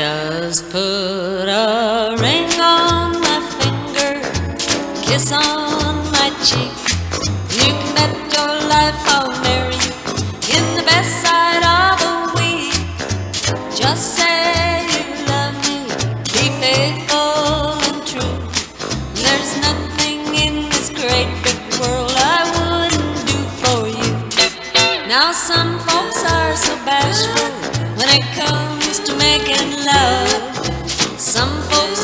Just put a ring on my finger, kiss on my cheek. You can bet your life I'll marry you in the best side of the week. Just say you love me, be faithful and true. There's nothing in this great big world I wouldn't do for you. Now some folks are so bashful when it comes to making love. Some folks